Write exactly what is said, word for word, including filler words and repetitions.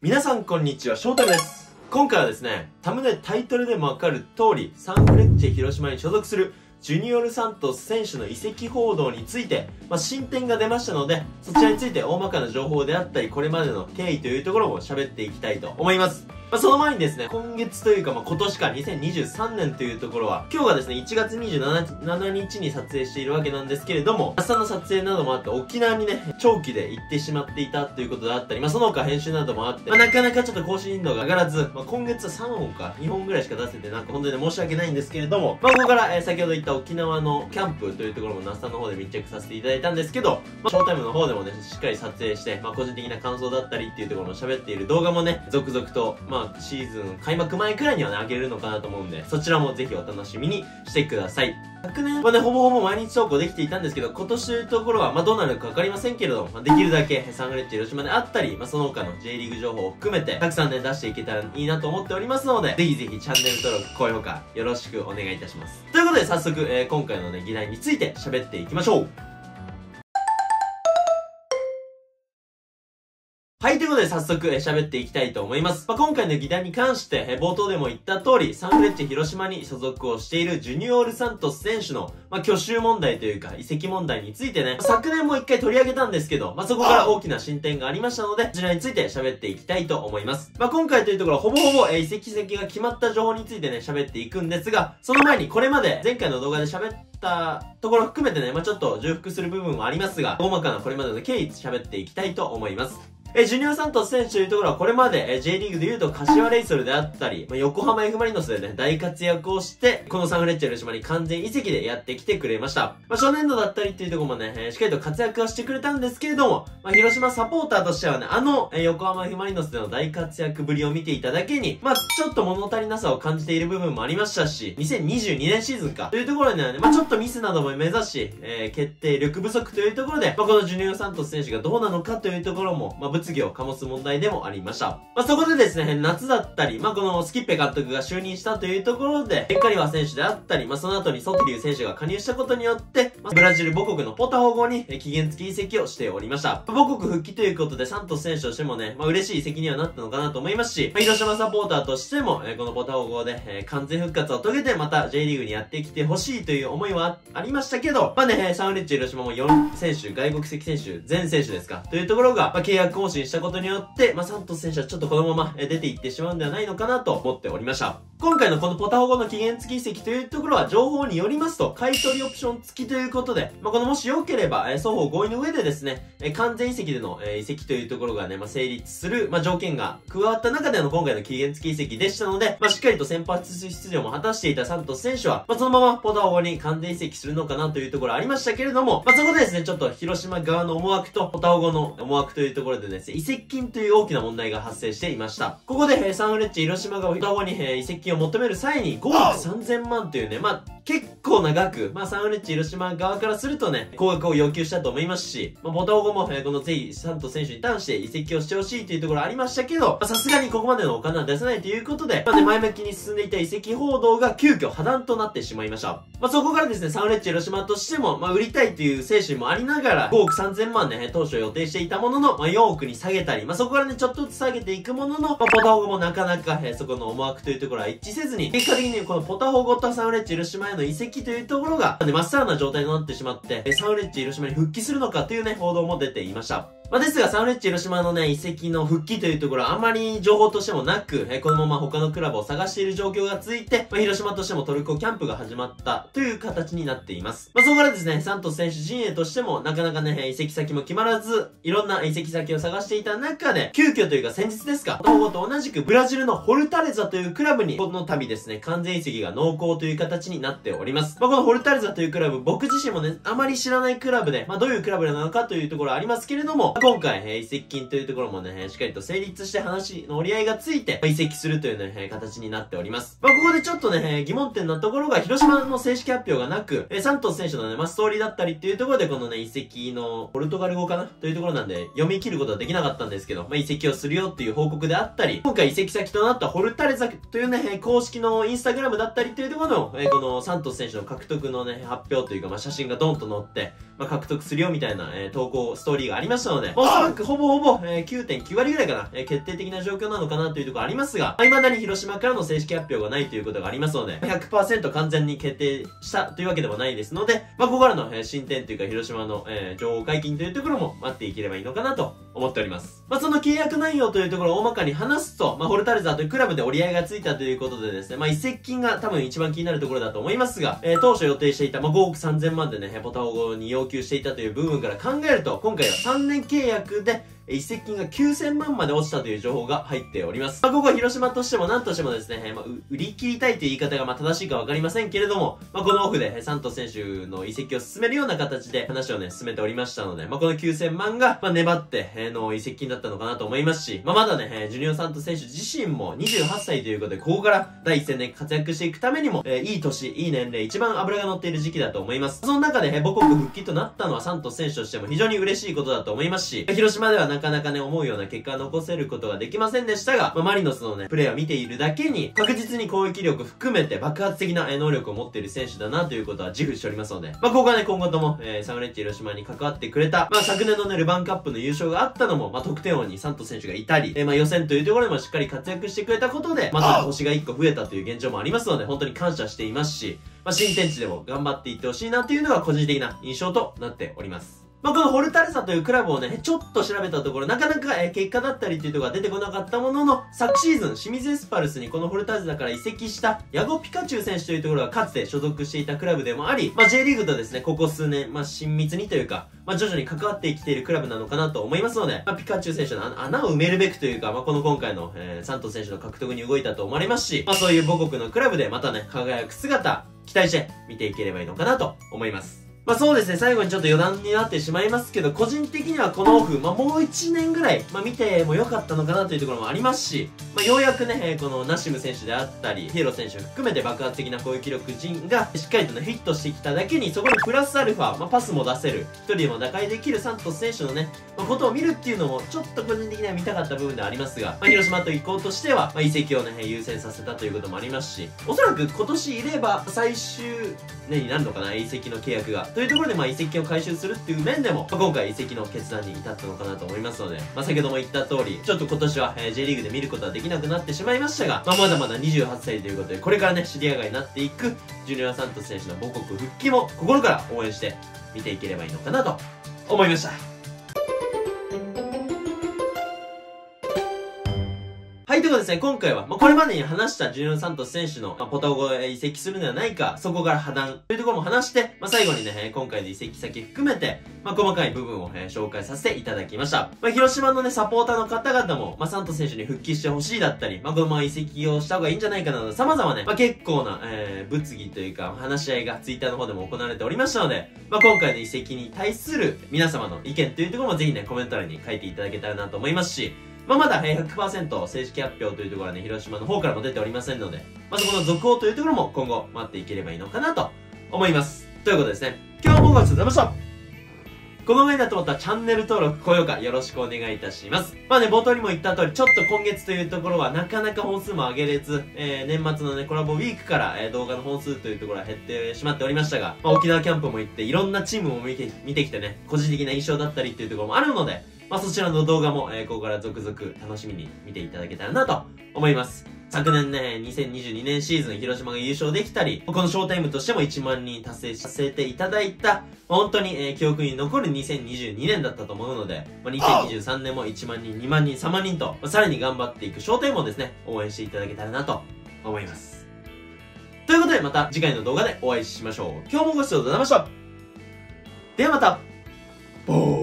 皆さんこんにちは、翔太です。今回はですね、サムネタイトルでもわかる通り、サンフレッチェ広島に所属するジュニオル・サントス選手の移籍報道について、まあ、進展が出ましたので、そちらについて大まかな情報であったり、これまでの経緯というところも喋っていきたいと思います。まあ、その前にですね、今月というか、まあ、今年かにせんにじゅうさんねんというところは、今日がですね、いちがつにじゅうしちにちに撮影しているわけなんですけれども、明日の撮影などもあって、沖縄にね、長期で行ってしまっていたということであったり、まあ、その他編集などもあって、まあ、なかなかちょっと更新頻度が上がらず、まあ、今月はさんほんかにほんぐらいしか出せてなんか本当に申し訳ないんですけれども、まあ、ここから、えー、先ほど言った沖縄のキャンプというところも那須さんの方で密着させていただいたんですけど、まあ、ショータイムの方でもね、しっかり撮影して、まあ、個人的な感想だったりっていうところも喋っている動画もね、続々と、まあ、シーズン開幕前くらいにはね、上げれるのかなと思うんで、そちらもぜひお楽しみにしてください。昨年はね、ほぼほぼ毎日投稿できていたんですけど、今年というところは、まあ、どうなるかわかりませんけれども、まあ、できるだけサンフレッチェ広島であったり、まあ、その他の J リーグ情報を含めて、たくさんね、出していけたらいいなと思っておりますので、ぜひぜひチャンネル登録、高評価、よろしくお願いいたします。ということで、早速、えー、今回のね、議題について喋っていきましょう。はい、ということで早速えー、喋っていきたいと思います。まあ、今回の議題に関して、えー、冒頭でも言った通り、サンフレッチェ広島に所属をしているジュニオール・サントス選手の、まあ、去就問題というか、移籍問題についてね、まあ、昨年も一回取り上げたんですけど、まあ、そこから大きな進展がありましたので、こちらについて喋っていきたいと思います。まあ、今回というところ、ほぼほぼ、えー、移籍先が決まった情報についてね、喋っていくんですが、その前にこれまで前回の動画で喋ったところ含めてね、まあ、ちょっと重複する部分もありますが、大まかなこれまでの経緯喋っていきたいと思います。え、ジュニオーサントス選手というところはこれまで、え、J リーグで言うと柏レイソルであったり、まあ、横浜 F マリノスでね、大活躍をして、このサンフレッチェ広島に完全移籍でやってきてくれました。まあ、初年度だったりっていうところもね、えー、しっかりと活躍はしてくれたんですけれども、まあ、広島サポーターとしてはね、あの、えー、横浜 F マリノスでの大活躍ぶりを見ていただけに、まあ、ちょっと物足りなさを感じている部分もありましたし、にせんにじゅうにねんシーズンか、というところではね、まあ、ちょっとミスなども目指し、えー、決定力不足というところで、まあ、このジュニオーサントス選手がどうなのかというところも、まあ、物議を醸す問題でもありました。まあ、そこでですね、夏だったり、まあ、このスキッペ監督が就任したというところで、エッカリワ選手であったり、まあ、その後にソティリュウ選手が加入したことによって、まあ、ブラジル母国のポタホ号に期限付き移籍をしておりました。母国復帰ということで、サントス選手としてもね、まあ、嬉しい移籍にはなったのかなと思いますし、まあ、広島サポーターとしても、えー、このポタホ号で、えー、完全復活を遂げて、また J リーグにやってきてほしいという思いはありましたけど、まあね、サンフレッチェ広島もよん選手、外国籍選手、全選手ですか、というところが、まあ、契約更新したことによって、まあ、サントス選手はちょっとこのまま出ていってしまうんではないのかなと思っておりました。今回のこのポタホゴの期限付き移籍というところは情報によりますと、買取オプション付きということで、まあ、このもし良ければ、えー、双方合意の上でですね、えー、完全移籍での、えー、移籍というところがね、まあ、成立する、まあ、条件が加わった中での今回の期限付き移籍でしたので、まあ、しっかりと先発出場も果たしていたサントス選手は、まあ、そのままポタホゴに完全移籍するのかなというところありましたけれども、まあ、そこでですね、ちょっと広島側の思惑とポタホゴの思惑というところでですね、移籍金という大きな問題が発生していました。ここで、えー、サンフレッチェ広島がポタホゴに、えー、移籍金を求める際にごおくさんぜんまんというね、まあ、結構な額、まあ、サンフレッチェ広島側からするとね、高額を要求したと思いますし、まあ、ポタホゴも、えー、このぜひ、サントス選手に対して移籍をしてほしいというところありましたけど、さすがにここまでのお金は出せないということで、まあね、前向きに進んでいた移籍報道が急遽破談となってしまいました。まあ、そこからですね、サンフレッチェ広島としても、まあ、売りたいという精神もありながら、ごおくさんぜんまんね、当初予定していたものの、まあ、よんおくに下げたり、まあ、そこからね、ちょっとずつ下げていくものの、まあ、ポタホゴもなかなか、えー、そこの思惑というところは一致せずに、結果的にこのポタホゴとサンフレッチェ広島への移籍というところが、まっさらな状態となってしまって、えー、サンフレッチェ広島に復帰するのかというね、報道も出ていました。まあ、ですが、サンフレッチェ広島のね、移籍の復帰というところはあまり情報としてもなく、えー、このまま他のクラブを探している状況が続いて、まあ、広島としてもトルコキャンプが始まったという形になっています。まあ、そこからですね、サントス選手陣営としてもなかなかね、移籍先も決まらず、いろんな移籍先を探していた中で、急遽というか先日ですか、ポタホゴと同じくブラジルのホルタレザというクラブに、この度ですね、完全移籍が濃厚という形になっております。まあ、このホルタレザというクラブ、僕自身もね、あまり知らないクラブで、まあ、どういうクラブなのかというところはありますけれども、今回、えー、移籍金というところもね、しっかりと成立して話の折り合いがついて、まあ、移籍するというね、形になっております。まあ、ここでちょっとね、疑問点なところが、広島の正式発表がなく、えー、サントス選手のね、まあ、ストーリーだったりっていうところで、このね、移籍の、ポルトガル語かなというところなんで、読み切ることはできなかったんですけど、まあ、移籍をするよっていう報告であったり、今回移籍先となったホルタレザというね、公式のインスタグラムだったりっていうところの、えー、このサントス選手の獲得のね、発表というか、まあ、写真がドンと載って、 まあ、獲得するよみたいな、えー、投稿、ストーリーがありましたので、おそらくほぼほぼ、えー、きゅうてんきゅうわりぐらいかな、えー、決定的な状況なのかなというところありますが、まあ、未だに広島からの正式発表がないということがありますので、ひゃくパーセント 完全に決定したというわけでもないですので、まあ、ここからの、えー、進展というか、広島の、えー、情報解禁というところも待っていければいいのかなと思っております。まあ、その契約内容というところを大まかに話すと、まあ、ホルタルザーというクラブで折り合いがついたということでですね、まあ、移籍金が多分一番気になるところだと思いますが、えー、当初予定していた、まあ、ごおくさんぜんまんでね、ポタオゴに要求していたという部分から考えると、今回はさんねん契約で、移籍金がきゅうせんまんまで落ちたという情報が入っております。まあ、ここは広島としても何としてもですね、まあ、売り切りたいという言い方がまあ正しいかわかりませんけれども、まあ、このオフでサントス選手の移籍を進めるような形で話をね、進めておりましたので、まあ、このきゅうせんまんが、まあ、粘って、えー、の移籍金だったのかなと思いますし、まあ、まだね、ジュニオサントス選手自身もにじゅうはっさいということで、ここから第一線で活躍していくためにも、えー、いい年、いい年齢、一番脂が乗っている時期だと思います。その中で、えー、母国復帰となったのはサントス選手としても非常に嬉しいことだと思いますし、広島ではなかなかね、思うような結果を残せることができませんでしたが、まあ、マリノスのね、プレーを見ているだけに、確実に攻撃力含めて爆発的な能力を持っている選手だなということは自負しておりますので、まあ、ここはね、今後とも、えー、サンフレッチェ広島に関わってくれた、まあ、昨年のね、ルヴァンカップの優勝があったのも、まあ、得点王にサントス選手がいたり、えー、まあ、予選というところでもしっかり活躍してくれたことで、また星がいっこ増えたという現状もありますので、本当に感謝していますし、まあ、新天地でも頑張っていってほしいなというのが個人的な印象となっております。まあ、このホルタルザというクラブをね、ちょっと調べたところ、なかなか、えー、結果だったりっていうところが出てこなかったものの、昨シーズン、清水エスパルスにこのホルタルザから移籍したヤゴピカチュウ選手というところがかつて所属していたクラブでもあり、まあ、J リーグとですね、ここ数年、まあ、親密にというか、まあ、徐々に関わってきているクラブなのかなと思いますので、まあ、ピカチュウ選手の穴を埋めるべくというか、まあ、この今回の、えー、サントス選手の獲得に動いたと思われますし、まあ、そういう母国のクラブでまたね、輝く姿、期待して見ていければいいのかなと思います。まあそうですね、最後にちょっと余談になってしまいますけど、個人的にはこのオフ、まあもういちねんぐらい、まあ見ても良かったのかなというところもありますし、まあようやくね、えー、このナシム選手であったり、ヒーロー選手含めて爆発的な攻撃力陣がしっかりとね、フィットしてきただけに、そこにプラスアルファ、まあパスも出せる、一人でも打開できるサントス選手のね、まあことを見るっていうのも、ちょっと個人的には見たかった部分ではありますが、まあ広島と移行としては、まあ移籍をね、優先させたということもありますし、おそらく今年いれば最終年になるのかな、移籍の契約が。というところで、まあ移籍を回収するっていう面でも、まあ、今回移籍の決断に至ったのかなと思いますので、まあ、先ほども言った通り、ちょっと今年は、えー、J リーグで見ることはできなくなってしまいましたが、まあ、まだまだにじゅうはっさいということで、これからね、シリア外になっていく、ジュニアサントス選手の母国復帰も心から応援して見ていければいいのかなと思いました。はい、ということでですね、今回は、まあ、これまでに話したジュニオサントス選手の、まあ、ポタオゴへ移籍するのではないか、そこから破談というところも話して、まあ、最後にね、今回で移籍先含めて、まあ、細かい部分を、えー、紹介させていただきました。まあ、広島のね、サポーターの方々も、まあ、サントス選手に復帰してほしいだったり、まあ、このまま移籍をした方がいいんじゃないかなど、様々ね、まあ、結構な、えー、物議というか、話し合いがツイッターの方でも行われておりましたので、まあ、今回の移籍に対する皆様の意見というところもぜひね、コメント欄に書いていただけたらなと思いますし、まあ、まだ ひゃくパーセント 正式発表というところはね、広島の方からも出ておりませんので、まあ、そこの続報というところも今後待っていければいいのかなと思います。ということでですね、今日もご視聴ありがとうございました。この上だと思ったらチャンネル登録、高評価よろしくお願いいたします。まあね、冒頭にも言った通り、ちょっと今月というところはなかなか本数も上げれず、えー、年末のね、コラボウィークから、えー、動画の本数というところは減ってしまっておりましたが、まあ、沖縄キャンプも行って、いろんなチームも見て、見てきてね、個人的な印象だったりっていうところもあるので、まあそちらの動画も、えー、ここから続々楽しみに見ていただけたらなと思います。昨年ね、にせんにじゅうにねんシーズン広島が優勝できたり、このショータイムとしてもいちまんにん達成させていただいた、まあ、本当に、えー、記憶に残るにせんにじゅうにねんだったと思うので、まあ、にせんにじゅうさんねんもいちまんにん、にまんにん、さんまんにんと、まあ、さらに頑張っていくショータイムをですね、応援していただけたらなと思います。ということでまた次回の動画でお会いしましょう。今日もご視聴ありがとうございました。ではまた、ボー